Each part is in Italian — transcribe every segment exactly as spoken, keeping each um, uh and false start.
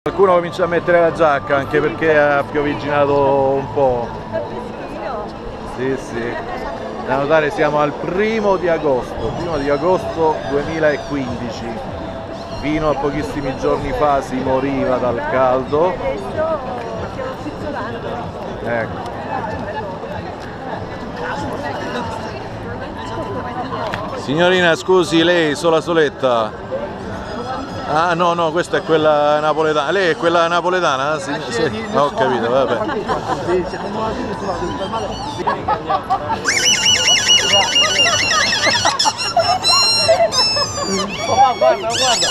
Qualcuno comincia a mettere la giacca anche perché ha piovigginato un po'. Sì, sì. Da notare siamo al primo di agosto, primo di agosto duemilaquindici. Fino a pochissimi giorni fa si moriva dal caldo. Ecco. Signorina, scusi, lei sola soletta? Ah no, no, questa è quella napoletana. Lei è quella napoletana? Sì, sì. Ho capito, vabbè. Oh, guarda, guarda.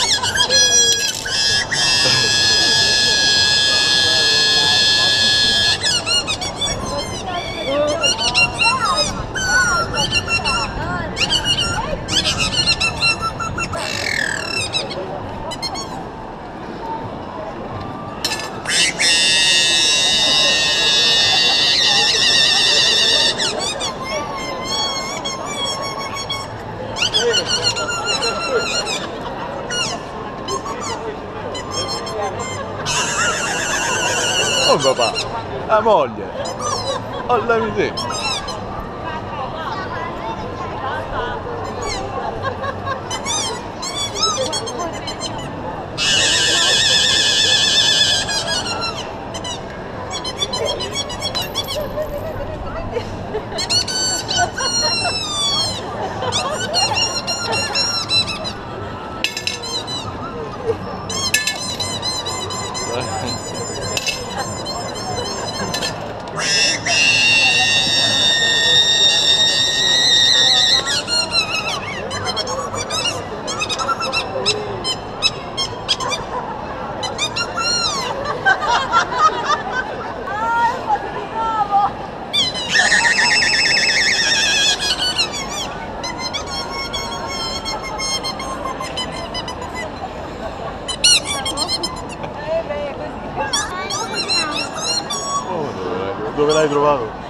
Oh papà, la moglie! Oh la miseria! Dove l'hai trovato?